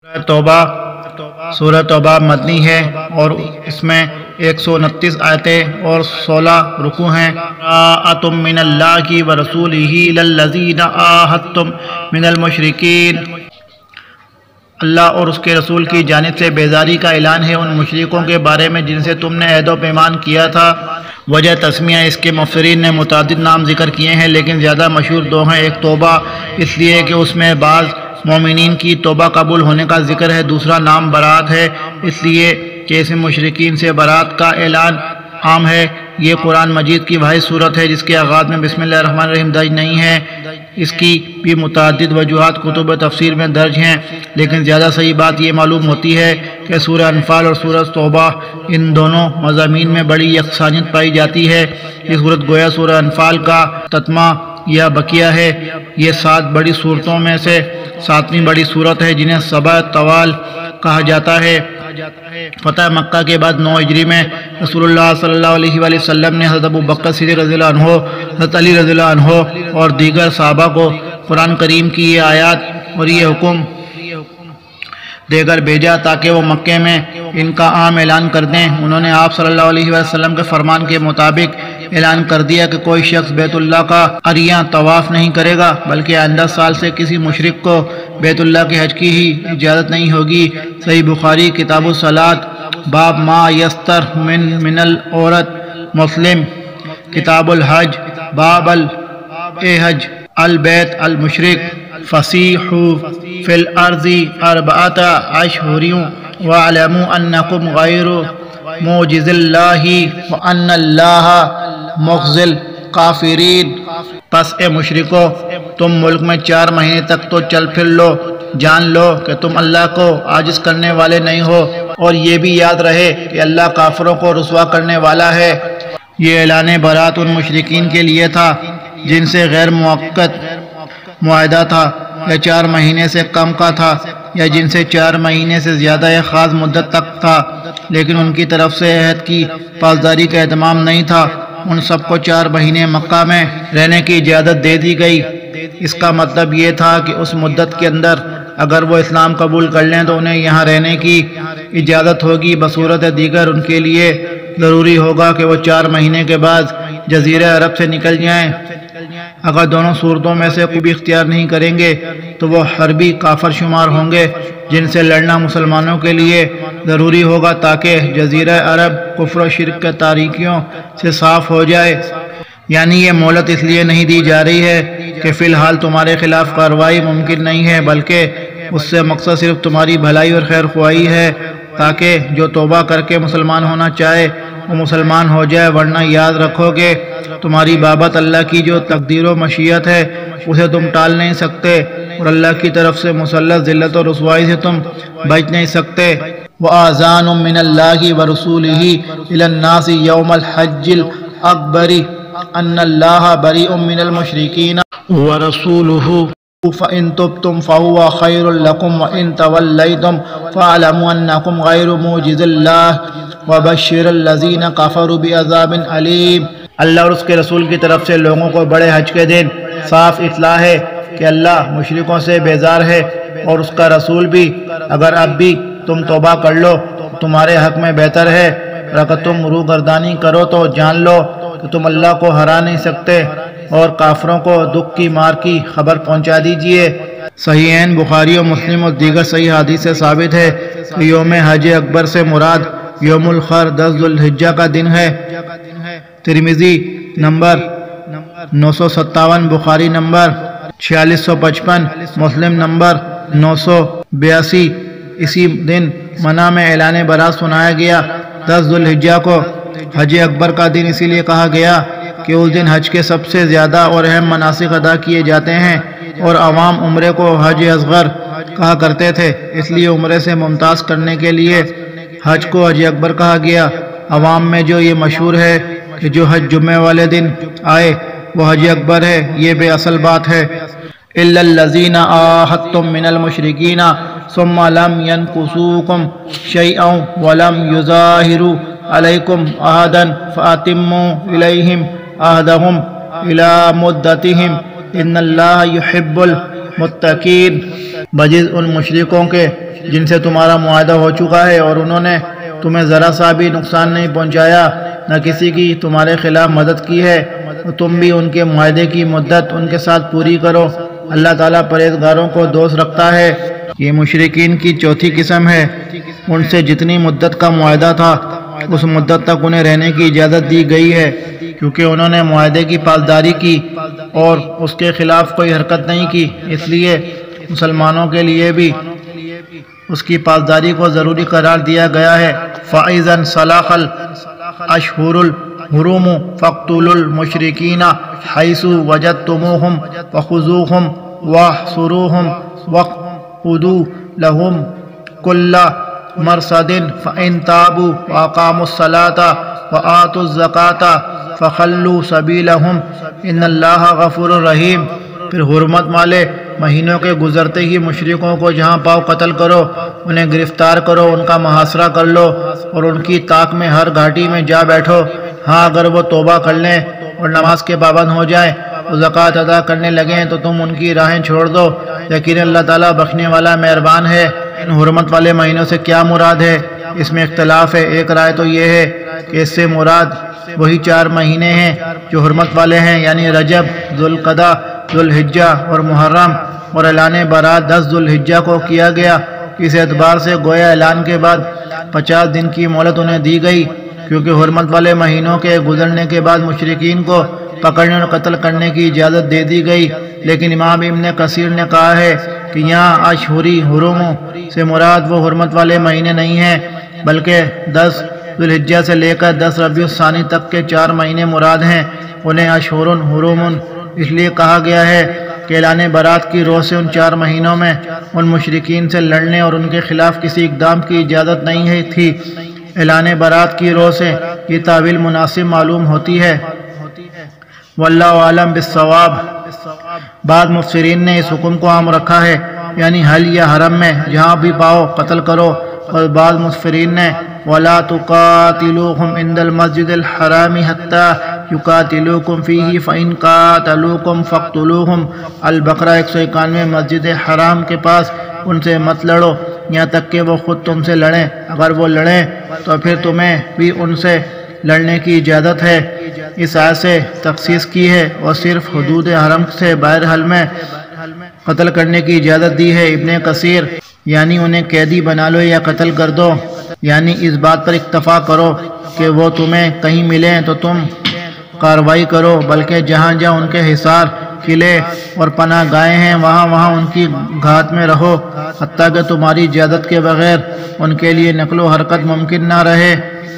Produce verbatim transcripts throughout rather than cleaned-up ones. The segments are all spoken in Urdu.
سورہ توبہ سورہ توبہ مدنی ہے اور اس میں ایک سو انتیس آیتیں اور سولہ رکوع ہیں۔ براءۃ من اللہ ورسولہ للذین عاہدتم من المشرکین، اللہ اور اس کے رسول کی جانب سے بیزاری کا اعلان ہے ان مشرکوں کے بارے میں جن سے تم نے عہد و پیمان کیا تھا۔ وجہ تسمیہ اس کے مفسرین نے متعدد نام ذکر کیے ہیں، لیکن زیادہ مشہور دو ہیں۔ ایک توبہ اس لیے کہ اس میں بعض مومنین کی توبہ قبول ہونے کا ذکر ہے، دوسرا نام برات ہے اس لیے کہ اس مشرکین سے برات کا اعلان عام ہے۔ یہ قرآن مجید کی واحد صورت ہے جس کے آغاز میں بسم اللہ الرحمن الرحیم درج نہیں ہے۔ اس کی بھی متعدد وجوہات کتب تفسیر میں درج ہیں، لیکن زیادہ صحیح بات یہ معلوم ہوتی ہے کہ سورہ انفال اور سورہ توبہ ان دونوں مضامین میں بڑی یکسانیت پائی جاتی ہے۔ یہ صورت گویا سورہ انفال کا تتمہ یا بقیہ ہے۔ یہ سات بڑی صورتوں میں سے ساتویں بڑی صورت ہے جنہیں سبع طوال کہا جاتا ہے۔ فتح مکہ کے بعد نو ہجری میں رسول اللہ صلی اللہ علیہ وآلہ وسلم نے حضرت ابوبکر صدیق رضی اللہ عنہ، حضرت علی رضی اللہ عنہ اور دیگر صحابہ کو قرآن کریم کی یہ آیات اور یہ حکم دے کر بھیجا تاکہ وہ مکے میں ان کا عام اعلان کر دیں۔ انہوں نے آپ صلی اللہ علیہ وسلم کے فرمان کے مطابق اعلان کر دیا کہ کوئی شخص بیت اللہ کا عریاں طواف نہیں کرے گا، بلکہ آئندہ سال سے کسی مشرک کو بیت اللہ کے حج کی ہی اجازت نہیں ہوگی۔ صحیح بخاری کتاب الصلاۃ باب ما یستر من من العورت، مسلم کتاب الحج باب الحج البیت المشرک فسیح فی الارض اربعۃ اشہر واعلموا انکم غیر معجز اللہ وان اللہ مخزی الکافرین۔ پس اے مشرکو تم ملک میں چار مہینے تک تو چل پھر لو، جان لو کہ تم اللہ کو عاجز کرنے والے نہیں ہو، اور یہ بھی یاد رہے کہ اللہ کافروں کو رسوا کرنے والا ہے۔ یہ اعلان برات ان مشرکین کے لیے تھا جن سے غیر موقت معاہدہ تھا یا چار مہینے سے کم کا تھا، یا جن سے چار مہینے سے زیادہ یا خاص مدت تک تھا لیکن ان کی طرف سے عہد کی پاسداری کا اہتمام نہیں تھا۔ ان سب کو چار مہینے مکہ میں رہنے کی اجازت دے دی گئی۔ اس کا مطلب یہ تھا کہ اس مدت کے اندر اگر وہ اسلام قبول کر لیں تو انہیں یہاں رہنے کی اجازت ہوگی، بصورت دیگر ان کے لیے ضروری ہوگا کہ وہ چار مہینے کے بعد جزیرہ عرب سے نکل جائیں۔ اگر دونوں صورتوں میں سے کوئی بھی اختیار نہیں کریں گے تو وہ حربی کافر شمار ہوں گے جن سے لڑنا مسلمانوں کے لیے ضروری ہوگا تاکہ جزیرہ عرب کفر و شرک کے تاریکیوں سے صاف ہو جائے۔ یعنی یہ مہلت اس لیے نہیں دی جا رہی ہے کہ فی الحال تمہارے خلاف کارروائی ممکن نہیں ہے، بلکہ اس سے مقصد صرف تمہاری بھلائی اور خیر خواہی ہے تاکہ جو توبہ کر کے مسلمان ہونا چاہے وہ مسلمان ہو جائے، ورنہ یاد رکھو کہ تمہاری بابت اللہ کی جو تقدیر و مشیت ہے اسے تم ٹال نہیں سکتے، اور اللہ کی طرف سے مسلط ذلت و رسوائی سے تم بچ نہیں سکتے۔ وَآذَانٌ مِّنَ اللَّهِ وَرَسُولِهِ إِلَى النَّاسِ يَوْمَ الْحَجِّ الْأَكْبَرِ أَنَّ اللَّهَ بَرِيءٌ مِّنَ الْمُشْرِكِينَ وَرَسُولُهُ فَإِن تُبْتُمْ فَهُوَ خَيْرٌ لَكُمْ وَإِن تَوَلَّيْتُمْ فَاعْلَمُوا أَنَّكُمْ غَيْرُ مُعْجِزِي اللَّهِ وَبَشِّرِ الَّذِينَ كَفَرُوا بِعَذَابٍ أَلِيمٍ۔ اللہ اور اس کے رسول کی طرف سے لوگوں کو بڑے حج کے دن صاف اطلاع ہے کہ اللہ مشرکوں سے بیزار ہے، اور اس کا رسول بھی۔ اگر اب بھی تم توبہ کر لو تمہارے حق میں بہتر ہے، اور اگر تم روح گردانی کرو تو جان لو کہ تم اللہ کو ہرا نہیں سکتے، اور کافروں کو دکھ کی مار کی خبر پہنچا دیجئے۔ صحیحین بخاری و مسلم اور دیگر صحیح حدیث سے ثابت ہے کہ یوم حج اکبر سے مراد یوم الخر دس ذو الحجہ کا دن ہے۔ ترمذی نمبر نو سو ستاون، بخاری نمبر چھیالیس سو پچپن، مسلم نمبر نو سو بیاسی۔ اسی دن منع میں اعلان برات سنایا گیا۔ دس ذو الحجہ کو حج اکبر کا دن اسی لیے کہا گیا کہ اس دن حج کے سب سے زیادہ اور اہم مناسک ادا کیے جاتے ہیں، اور عوام عمرے کو حج اصغر کہا کرتے تھے، اس لیے عمرے سے ممتاز کرنے کے لیے حج کو حج اکبر کہا گیا۔ عوام میں جو یہ مشہور ہے کہ جو حج جمعے والے دن آئے وہ حج اکبر ہے، یہ بے اصل بات ہے۔ إِلَّا الَّذِينَ عَاهَدتُّم مِّنَ الْمُشْرِكِينَ ثُمَّ لَمْ يَنْقُصُوكُمْ شَيْئًا وَلَمْ يُظَاهِرُوا عَلَيْكُمْ أَحَدًا فَأَتِمُّوا إِلَيْهِمْ عَهْدَهُمْ إِلَى مُدَّتِهِمْ إِنَّ اللَّهَ يُحِبُّ متقین، بجز ان مشرکوں کے جن سے تمہارا معاہدہ ہو چکا ہے اور انہوں نے تمہیں ذرا سا بھی نقصان نہیں پہنچایا، نہ کسی کی تمہارے خلاف مدد کی ہے، تو تم بھی ان کے معاہدے کی مدت ان کے ساتھ پوری کرو۔ اللہ تعالیٰ پرہیزگاروں کو دوست رکھتا ہے۔ یہ مشرکین کی چوتھی قسم ہے۔ ان سے جتنی مدت کا معاہدہ تھا اس مدت تک انہیں رہنے کی اجازت دی گئی ہے، کیونکہ انہوں نے معاہدے کی پاسداری کی اور اس کے خلاف کوئی حرکت نہیں کی، اس لیے مسلمانوں کے لیے بھی اس کی پاسداری کو ضروری قرار دیا گیا ہے۔ فَإِذَا انْسَلَخَ الْأَشْهُرُ الْحُرُمُ فَاقْتُلُوا الْمُشْرِكِينَ حَيْثُ وَجَدتُّمُوهُمْ وَخُذُوهُمْ وَاحْصُرُوهُمْ وَاقْعُدُوا لَهُمْ كُلَّ مَرْصَدٍ فَإِنْ تَابُوا وَأَقَامُوا الصَّلَاةَ وَآتُوا الزَّكَاةَ فَخَلُّوا سَبِيلَهُمْ إِنَّ اللَّهَ غَفُورٌ رَحِيمٌ۔ پھر حرمت والے مہینوں کے گزرتے ہی مشرکوں کو جہاں پاؤ قتل کرو، انہیں گرفتار کرو، ان کا محاصرہ کر لو اور ان کی طاق میں ہر گھاٹی میں جا بیٹھو۔ ہاں اگر وہ توبہ کر لیں اور نماز کے پابند ہو جائیں اور زکوٰۃ ادا کرنے لگیں تو تم ان کی راہیں چھوڑ دو، یقیناً اللہ تعالیٰ بخشنے والا مہربان ہے۔ ان حرمت والے مہینوں سے کیا مراد ہے؟ اس میں اختلاف ہے۔ ایک رائے تو یہ ہے کہ اس سے مراد وہی چار مہینے ہیں جو حرمت والے ہیں، یعنی رجب، ذوالقعدہ، ذوالحجہ اور محرم، اور اعلان برات دس ذوالحجہ کو کیا گیا۔ اس اعتبار سے گویا اعلان کے بعد پچاس دن کی مہلت انہیں دی گئی، کیونکہ حرمت والے مہینوں کے گزرنے کے بعد مشرکین کو پکڑنے اور قتل کرنے کی اجازت دے دی گئی۔ لیکن امام ابن کثیر نے کہا ہے کہ یہاں اشہری حرم سے مراد وہ حرمت والے مہینے نہیں ہیں، بلکہ دس ذوالحجہ سے لے کر دس ربیع الثانی تک کے چار مہینے مراد ہیں۔ انہیں اشہر حرم اس لیے کہا گیا ہے کہ اعلان برات کی روح سے ان چار مہینوں میں ان مشرکین سے لڑنے اور ان کے خلاف کسی اقدام کی اجازت نہیں ہے تھی۔ اعلان برات کی روح سے یہ تعویل مناسب معلوم ہوتی ہے۔ واللہ عالم بالصواب۔ بعض مفسرین نے اس حکم کو عام رکھا ہے، یعنی حل یا حرم میں جہاں بھی پاؤ قتل کرو، اور بعض مفسرین نے وَلَا تُقَاتِلُوهُمْ عِنْدَ الْمَسْجِدِ الْحَرَامِ حَتَّى يُقَاتِلُوكُمْ فِيهِ فَإِنْ قَاتَلُوكُمْ فَاقْتُلُوهُمْ۔ البقرہ ایک سو اکانوے۔ مسجد حرام کے پاس ان سے مت لڑو یہاں تک کہ وہ خود تم سے لڑیں، اگر وہ لڑیں تو پھر تمہیں بھی ان سے لڑنے کی اجازت ہے۔ اس آیت سے تخصیص کی ہے اور صرف حدود حرم سے باہر حل میں قتل کرنے کی اجازت دی ہے۔ ابن کثیر یعنی انہیں قیدی بنا لو یا قتل کر دو، یعنی اس بات پر اکتفا کرو کہ وہ تمہیں کہیں ملیں تو تم کارروائی کرو، بلکہ جہاں جہاں ان کے حصار، قلعے اور پناہ گاہیں ہیں وہاں وہاں ان کی گھات میں رہو، حتیٰ کہ تمہاری اجازت کے بغیر ان کے لیے نقل و حرکت ممکن نہ رہے،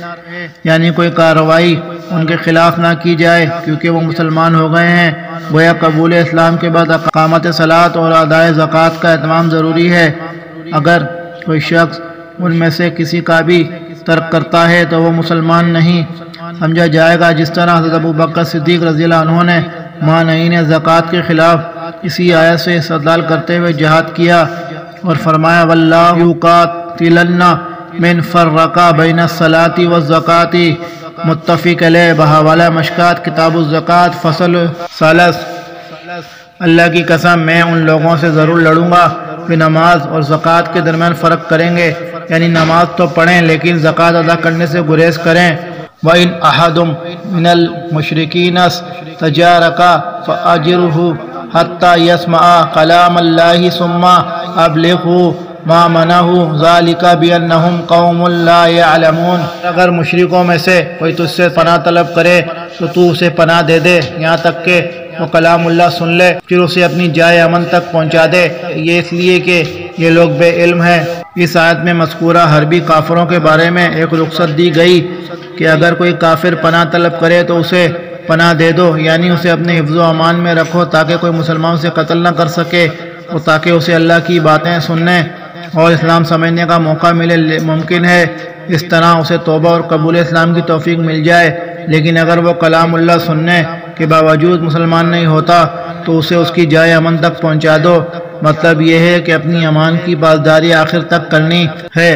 یعنی کوئی کارروائی ان کے خلاف نہ کی جائے، کیونکہ وہ مسلمان ہو گئے ہیں۔ گویا قبول اسلام کے بعد اقامت صلاۃ اور ادائے زکوٰۃ کا اہتمام ضروری ہے۔ اگر کوئی شخص ان میں سے کسی کا بھی ترک کرتا ہے تو وہ مسلمان نہیں سمجھا جائے گا، جس طرح حضرت ابوبکر صدیق رضی اللہ عنہ نے مانعین زکوٰۃ کے خلاف اسی آیت سے استدلال کرتے ہوئے جہاد کیا اور فرمایا واللہ یقاتلن من فرق بین الصلاۃ والزکوٰۃ، متفق علیہ، بحوالہ مشکات کتاب الزکوٰۃ فصل ثالث۔ اللہ کی قسم میں ان لوگوں سے ضرور لڑوں گا کہ نماز اور زکوٰۃ کے درمیان فرق کریں گے، یعنی نماز تو پڑھیں لیکن زکوٰۃ ادا کرنے سے گریز کریں۔ وَإِنْ أَحَدٌ مِّنَ الْمُشْرِكِينَ اسْتَجَارَكَ فَأَجِرْهُ حَتَّى يَسْمَعَ كَلَامَ اللَّهِ ثُمَّ أَبْلِغْهُ مَأْمَنَهُ ذَلِكَ بِأَنَّهُمْ قَوْمٌ لَا يَعْلَمُونَ۔ اگر مشرکوں میں سے کوئی تجھ سے پناہ طلب کرے تو تو اسے پناہ دے دے یہاں تک کہ وہ کلام اللہ سن لے، پھر اسے اپنی جائے امن تک پہنچا دے، یہ اس لیے کہ یہ لوگ بے علم ہیں۔ اس آیت میں مذکورہ حربی کافروں کے بارے میں ایک رخصت دی گئی کہ اگر کوئی کافر پناہ طلب کرے تو اسے پناہ دے دو، یعنی اسے اپنے حفظ و امان میں رکھو تاکہ کوئی مسلمان سے قتل نہ کر سکے اور تاکہ اسے اللہ کی باتیں سننے اور اسلام سمجھنے کا موقع ملے۔ ممکن ہے اس طرح اسے توبہ اور قبول اسلام کی توفیق مل جائے، لیکن اگر وہ کلام اللہ سننے کے باوجود مسلمان نہیں ہوتا تو اسے اس کی جائے امن تک پہنچا دو۔ مطلب یہ ہے کہ اپنی امان کی پاسداری آخر تک کرنی ہے،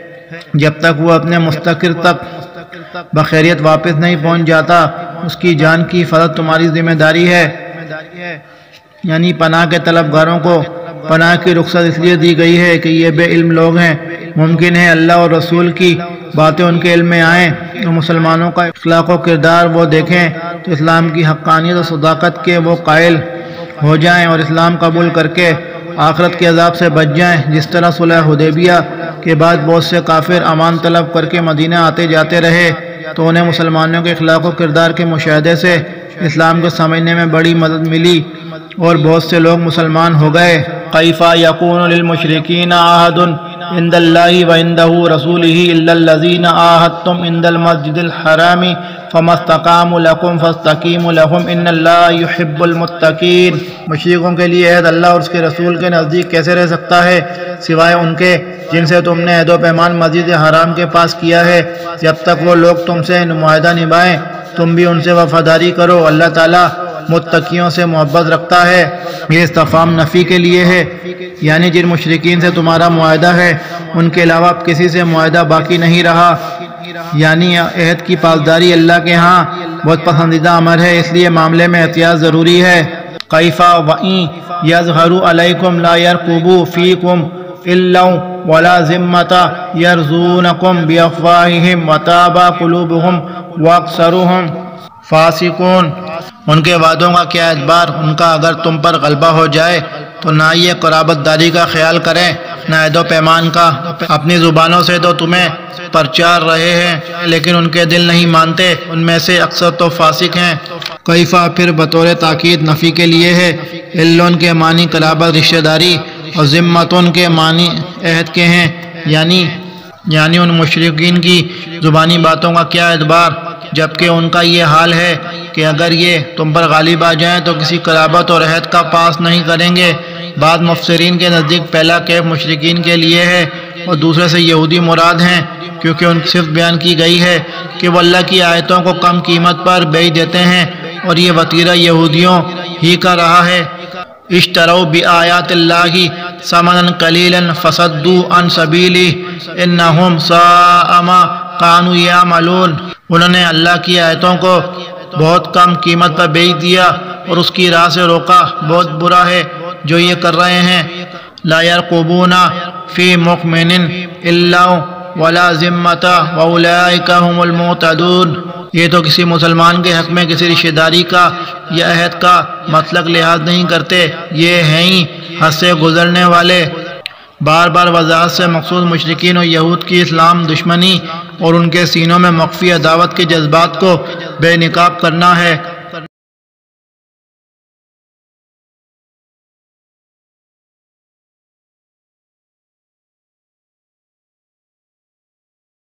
جب تک وہ اپنے مستقر تک بخیریت واپس نہیں پہنچ جاتا۔ اس کی جان کی حفاظت تمہاری ذمہ داری ہے، یعنی پناہ کے طلبگاروں کو پناہ کی رخصت اس لیے دی گئی ہے کہ یہ بے علم لوگ ہیں، ممکن ہے اللہ اور رسول کی باتیں ان کے علم میں آئیں اور مسلمانوں کا اخلاق و کردار وہ دیکھیں تو اسلام کی حقانیت و صداقت کے وہ قائل ہو جائیں اور اسلام قبول کر کے آخرت کے عذاب سے بچ جائیں۔ جس طرح صلح حدیبیہ کے بعد بہت سے کافر امان طلب کر کے مدینہ آتے جاتے رہے تو انہیں مسلمانوں کے اخلاق و کردار کے مشاہدے سے اسلام کو سمجھنے میں بڑی مدد ملی اور بہت سے لوگ مسلمان ہو گئے۔ کیف یکون للمشرکین عہد عند اللہ وعندہ رسولہ الا الذین عاہدتم عند المسجد الحرام فما استقاموا لکم فاستقیموا لہم ان اللہ یحب المتقین۔ مشرکوں کے لیے عہد اللہ اور اس کے رسول کے نزدیک کیسے رہ سکتا ہے سوائے ان کے جن سے تم نے عہد و پیمان مسجد حرام کے پاس کیا ہے، جب تک وہ لوگ تم سے معاہدہ نبھائیں تم بھی ان سے وفاداری کرو، اللہ تعالیٰ متقیوں سے محبت رکھتا ہے۔ یہ استفہام نفی کے لیے ہے، یعنی جن مشرکین سے تمہارا معاہدہ ہے ان کے علاوہ اب کسی سے معاہدہ باقی نہیں رہا، یعنی عہد کی پاسداری اللہ کے ہاں بہت پسندیدہ امر ہے، اس لیے معاملے میں احتیاط ضروری ہے۔ کیف وَإِن یظہروا علیکم لا یرقبوا فیکم الا ولا ذمۃ یرضونکم بافواہہم وتابى قلوبہم واکثرہم فاسقون۔ ان کے وعدوں کا کیا اعتبار، ان کا اگر تم پر غلبہ ہو جائے تو نہ یہ قرابت داری کا خیال کریں نہ عہد و پیمان کا، اپنی زبانوں سے تو تمہیں پرچار رہے ہیں لیکن ان کے دل نہیں مانتے، ان میں سے اکثر تو فاسق ہیں۔ کیفا پھر بطور تاکید نفی کے لیے ہے، علن کے معنی قرابت رشتہ داری اور ذمتن کے معنی عہد کے ہیں، یعنی یعنی ان مشرکین کی زبانی باتوں کا کیا اعتبار جبکہ ان کا یہ حال ہے کہ اگر یہ تم پر غالب آ جائیں تو کسی قرابت اور عہد کا پاس نہیں کریں گے۔ بعض مفسرین کے نزدیک پہلا کیف مشرکین کے لیے ہے اور دوسرے سے یہودی مراد ہیں، کیونکہ ان کی صفت بیان کی گئی ہے کہ وہ اللہ کی آیتوں کو کم قیمت پر بیچ دیتے ہیں اور یہ وطیرہ یہودیوں ہی کا رہا ہے۔ اشتروا بآیات اللہ ثمنا قلیلا فصدوا عن سبیلہ انہم ساء ما کانوا یعملون۔ انہوں نے اللہ کی آیتوں کو بہت کم قیمت پر بیچ دیا اور اس کی راہ سے روکا، بہت برا ہے جو یہ کر رہے ہیں۔ لا یرقبون فی مؤمن الا ولا ذمۃ واولئک هم المعتدون۔ یہ تو کسی مسلمان کے حق میں کسی رشتہ داری کا یا عہد کا مطلق لحاظ نہیں کرتے، یہ ہیں ہی حد سے گزرنے والے۔ بار بار وضاحت سے مقصود مشرکین و یہود کی اسلام دشمنی اور ان کے سینوں میں مخفی عداوت کے جذبات کو بے نقاب کرنا ہے۔